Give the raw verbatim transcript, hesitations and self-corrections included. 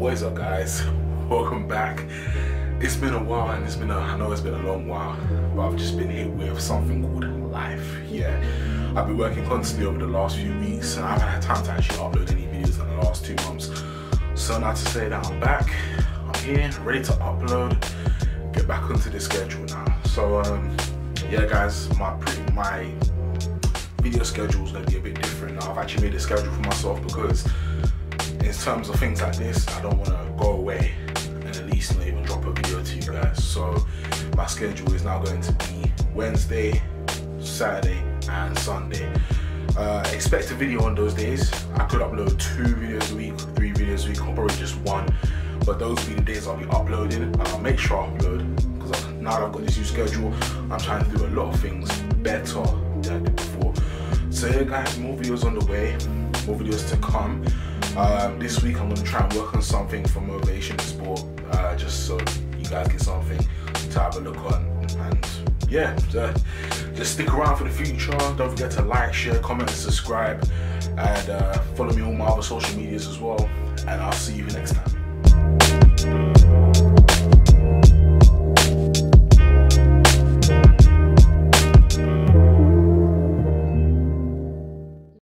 What is up, guys? Welcome back. It's been a while, and it's been a, I know it's been a long while, but I've just been hit with something called life. Yeah, I've been working constantly over the last few weeks, and I haven't had time to actually upload any videos in the last two months. So now to say that I'm back, I'm here, ready to upload, get back onto the schedule now. So um, yeah, guys, my pre my video schedule is going to be a bit different now. I've actually made a schedule for myself because in terms of things like this, I don't want to go away and at least not even drop a video to you guys. So my schedule is now going to be Wednesday, Saturday and Sunday. Uh, expect a video on those days. I could upload two videos a week, three videos a week, or probably just one. But those will be the days I'll be uploading, and I'll make sure I upload, because now that I've got this new schedule, I'm trying to do a lot of things better than I did before. So yeah, guys, more videos on the way, more videos to come. Um, this week I'm going to try and work on something for motivation and sport, uh, just so you guys get something to have a look on. And yeah, uh, just stick around for the future. Don't forget to like, share, comment and subscribe, and uh, follow me on my other social medias as well, and I'll see you next time.